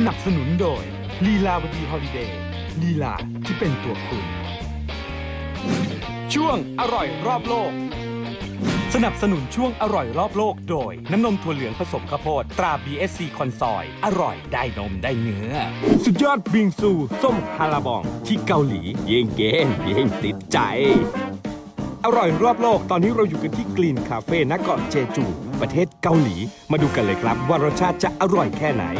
นับสนุนโดยลีลาวดีฮอลิเดย์ลีลาที่เป็นตัวคุณช่วงอร่อยรอบโลกสนับสนุนช่วงอร่อยรอบโลกโดยน้ำนมถั่วเหลืองผสมข้าวโพดตรา BSC คอนซอยอร่อยได้นมได้เนื้อสุดยอดบิงซูส้มฮาลาบองที่เกาหลียิ่งเก่งยิ่งติดใจอร่อยรอบโลกตอนนี้เราอยู่กันที่กรีนคาเฟ่ณเกาะเจจูประเทศเกาหลีมาดูกันเลยครับว่ารสชาติจะอร่อยแค่ไหน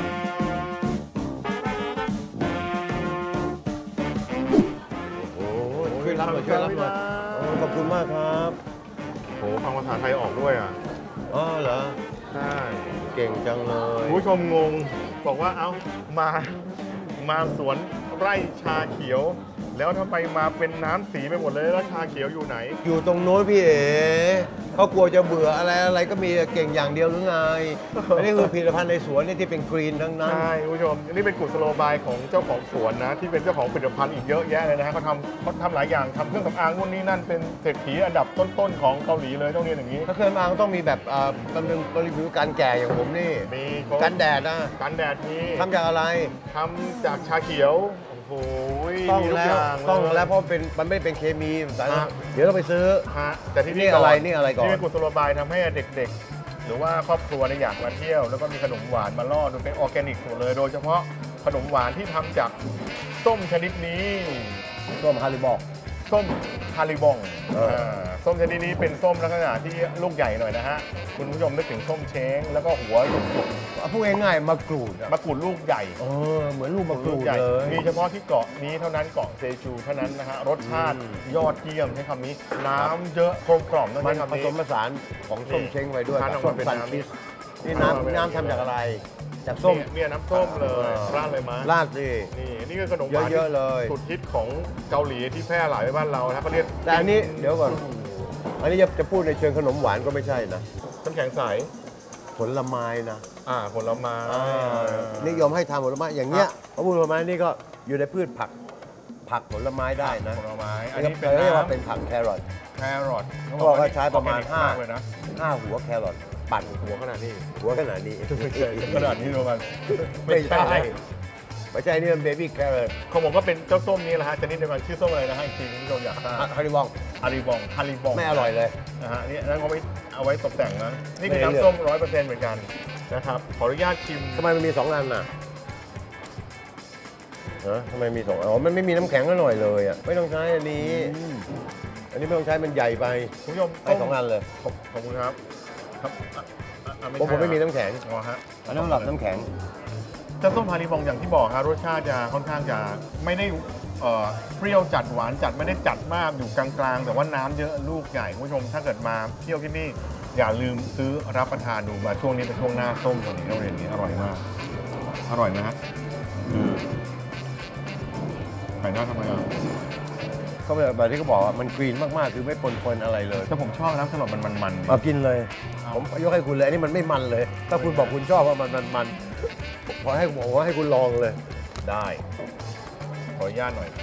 ช่วยรับหน่อยช่วยรับหน่อยขอบคุณมากครับโหฟังภาษาไทยออกด้วยอ่ะอ๋อเหรอใช่เก่งจังเลยผู้ชมงงบอกว่าเอ้ามาสวนไร่ชาเขียวแล้วทำไมมาเป็นน้ำสีไปหมดเลยแล้วชาเขียวอยู่ไหนอยู่ตรงโน้นพี่เอ๋เขากลัวจะเบื่ออะไรก็มีเก่งอย่างเดียวหรือไงอันนี้คือผลิตภัณฑ์ในสวนนี่ที่เป็นกรีนทั้งนั้นใช่ผู้ชมนี่เป็นกุศโลบายของเจ้าของสวนนะที่เป็นเจ้าของผลิตภัณฑ์อีกเยอะแยะเลยนะฮะเขาทำหลายอย่างทำเครื่องสำอางนู่นนี่นั่นเป็นเศรษฐีอันดับต้นๆของเกาหลีเลยต้องเรียนอย่างนี้ถ้าเครื่องสำอางต้องมีแบบบำรุงรีวิวการแก่อย่างผมนี่มีกันแดดนะกันแดดมีทำจากอะไรทำจากชาเขียวโอ้ยต้องแล้วเพราะมันไม่เป็นเคมีเดี๋ยวเราไปซื้อแต่ที่นี่อะไรก่อนนี่เป็นกุศโลบายทำให้เด็กๆหรือว่าครอบครัวอยากมาเที่ยวแล้วก็มีขนมหวานมาล่อดูเป็นออร์แกนิกหมดเลยโดยเฉพาะขนมหวานที่ทำจากส้มชนิดนี้ส้มฮาริบอกส้มฮาริบองส้มชนิดนี้เป็นส้มลักษณะที่ลูกใหญ่หน่อยนะฮะคุณผู้ชมนึกถึงส้มเช้งแล้วก็หัวหยุกพูดง่ายๆมะกรูดลูกใหญ่เหมือนลูกมะกรูดเลยมีเฉพาะที่เกาะนี้เท่านั้นเกาะเซจูเท่านั้นนะฮะรสชาติยอดเยี่ยมใช้คำนี้น้ำเยอะกลมกล่อมมันผสมผสานของส้มเช้งไว้ด้วยส้มซันคิสนี่น้ำทำจากอะไรจากส้มเนี่ยน้ำส้มเลยราดเลยมั้ยราดสินี่คือขนมหวานเยอะเลยสุดฮิตของเกาหลีที่แพร่หลายไปบ้านเรานะเขาเรียกแต่อันนี้เดี๋ยวก่อนอันนี้จะพูดในเชิงขนมหวานก็ไม่ใช่นะน้ำแข็งใสผลไม้นะผลไม้นิยมให้ทานผลไม้อย่างเงี้ยเพราะผลไม้นี่ก็อยู่ในพืชผักผลไม้ได้นะผลไม้อันนี้เรียกว่าเป็นผักแครอทเขาบอกว่าใช้ประมาณ5 หัวแครอทปั่นหัวขนาดนี้ขนาดนี้ประมาณไม่ใช่นี่เป็นเบบี้แครอทเขาบอกว่าเป็นเจ้าส้มนี้แหละฮะชนิดเดียวกันชื่อส้มอะไรนะฮะจริงๆคุณผู้ชมอยากทราบฮาริบองไม่อร่อยเลยนะฮะนี่นั่นเอาไว้ตกแต่งนะนี่คือน้ำส้ม 100% เหมือนกันนะครับขออนุญาตชิมทำไมมันมี2 อันน่ะทำไมมี2 อันมันไม่มีน้ำแข็งหน่อยเลยอ่ะไม่ต้องใช้อันนี้ไม่ต้องใช้มันใหญ่ไปคุณผู้ชมให้2 อันเลยขอบคุณครับผมไม่มีน้ำแข็งอันนั้นสำหรับน้ำแข็งเจ้าส้มฮาริบองอย่างที่บอกฮะรสชาติจะค่อนข้างจะไม่ได้เปรี้ยวจัดหวานจัดไม่ได้จัดมากอยู่กลางๆแต่ว่าน้ำเยอะลูกใหญ่คุณผู้ชมถ้าเกิดมาเที่ยวที่นี่อย่าลืมซื้อรับประทานดูมาช่วงนี้เป็นช่วงหน้าส้มตรงนี้เราเรียนนี้อร่อยมากอร่อยนะฮะไปหน้าทำไมก็แบบที่เขาบอกว่ามันกรีนมากๆคือไม่ปนอะไรเลยแต่ผมชอบน้ำสลัดมันเอากินเลยผมยกให้คุณเลยอันนี้มันไม่มันเลยถ้าคุณบอกคุณชอบว่ามันขอให้บอกว่าให้คุณลองเลยได้ขออนุญาตหน่อย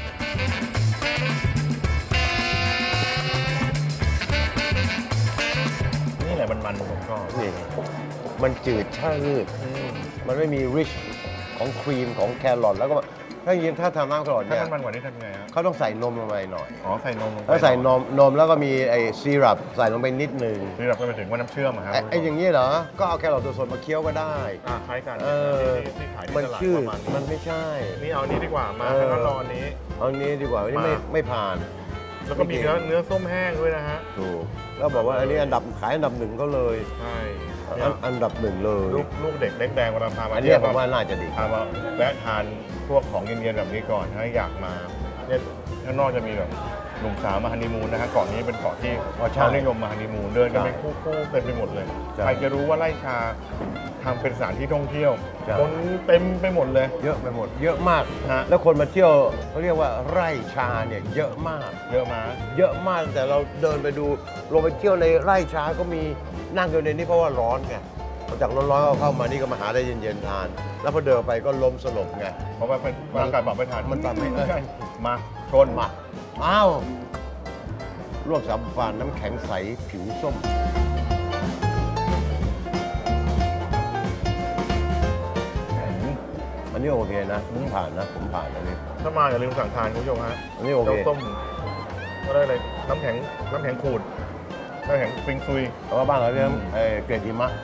นี่แหละมันผมชอบนี่มันจืดช่าลืดมันไม่มีริชของครีมของแครอทแล้วก็ถ้าทำน้ำแครอทเนี่ยถ้ามันกว่านี้ทำไงฮะเขาต้องใส่นมลงไปหน่อยใส่นมลงไปแล้วใส่นมแล้วก็มีไอ้ซีรัปใส่ลงไปนิดนึงซีรัปก็หมายถึงว่าน้ำเชื่อมครับไอ้อย่างนี้เหรอก็เอาแครอทสดๆมาเคี้ยวก็ได้คล้ายกันมันชื่อมันไม่ใช่นี่เอานี้ดีกว่ามาแล้วรอนี้เอานี้ดีกว่านี่ไม่ผ่านแล้วก็มีเนื้อส้มแห้งด้วยนะฮะถูกแล้วบอกว่าอันนี้ขายอันดับ 1ก็เลยใช่อันดับ 1เลยลูกเด็กเล็กแดงเวลาพามาอันนี้ผมว่าน่าจะดีพามาแวะทานพวกของเย็นๆแบบนี้ก่อนถ้าอยากมาเนี่ยข้างนอกจะมีแบบหนุ่มสาวมาฮันนีมูนนะฮะเกาะนี้เป็นเกาะที่ชาวนิยมมาฮันนีมูนเดินกันเป็นคู่ๆเต็มไปหมดเลยใครจะรู้ว่าไร่ชาทำเป็นสถานที่ท่องเที่ยวคนเต็มไปหมดเลยเยอะไปหมดเยอะมากแล้วคนมาเที่ยวเขาเรียกว่าไร่ชาเนี่ยเยอะมากแต่เราเดินไปดูลงไปเที่ยวในไร่ชาก็มีนั่งอยู่ในนี้เพราะว่าร้อนไงจากร้อนๆเข้ามานี่ก็มาหาได้เย็นๆทานแล้วพอเดินไปก็ล้มสลบไงเพราะว่าเป็นร่างกายปรับไม่ทันมันปรับไม่ได้มาชนมาอ้าวร่วมสาบานน้ำแข็งใสผิวส้มนนี้โอเคนะผมผ่านนะผมผ่านอันนี้ถ้ามาอย่าลืมสั่งทานคุณผู้ชมฮะอันนี้โอเคเจ้าส้มก็ได้เลยน้ำแข็งขูดน้ำแข็งปิงซุยแต่ว่าบ้านเราเรียกเกล็ดหิมะ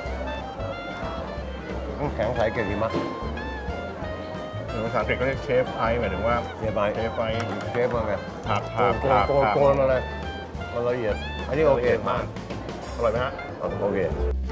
น้ำแข็งใสเกล็ดหิมะหรือภาษาอังกฤษก็เรียกเชฟไอซ์หมายถึงว่าเชฟไอเชฟไอซ์เชฟมาไงผักโกนมาเลยมันละเอียดอันนี้โอเคมากอร่อยไหมฮะโอเค